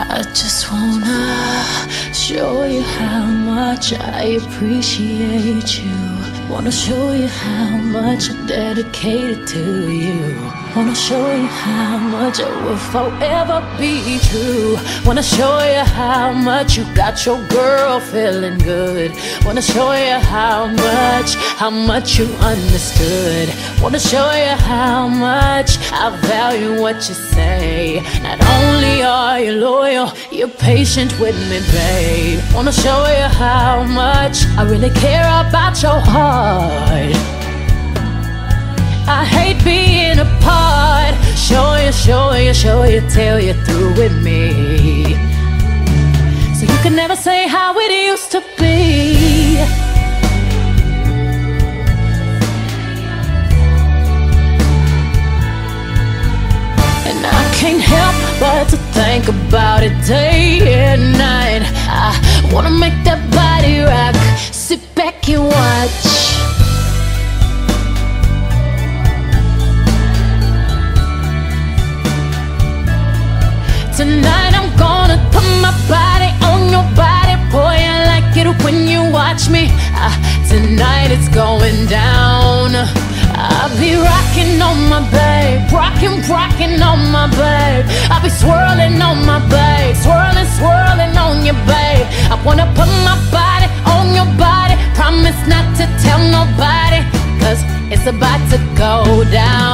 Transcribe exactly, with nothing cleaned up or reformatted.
I just wanna show you how much I appreciate you. Wanna show you how much I'm dedicated to you. Wanna show you how much I will forever be true. Wanna show you how much you got your girl feeling good. Wanna show you how much, how much you understood. Wanna show you how much I value what you say. Not only are you loyal, you're patient with me, babe. Wanna show you how much I really care about your heart. I hate being apart. Show you, show you, show you till you're through with me, so you can never say how it used to be. And I can't help but to think about it day and night. I wanna make that body rock. Sit back and watch. Tonight I'm gonna put my body on your body. Boy, I like it when you watch me. uh, Tonight it's going down. I'll be rocking on my babe, rocking, rocking on my babe. I'll be swirling on my babe, swirling, swirling on your babe. I wanna put my body on your body. Promise not to tell nobody, cause it's about to go down.